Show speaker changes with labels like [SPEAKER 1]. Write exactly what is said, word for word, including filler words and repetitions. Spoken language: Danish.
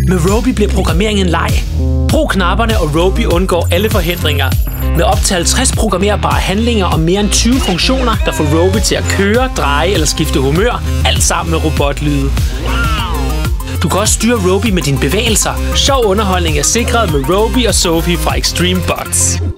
[SPEAKER 1] Med Roby bliver programmering en leg. Brug knapperne, og Roby undgår alle forhindringer. Med op til halvtreds programmerbare handlinger og mere end tyve funktioner, der får Roby til at køre, dreje eller skifte humør, alt sammen med robotlyde. Du kan også styre Roby med dine bevægelser. Sjov underholdning er sikret med Roby og Sophie fra Extreme Bots.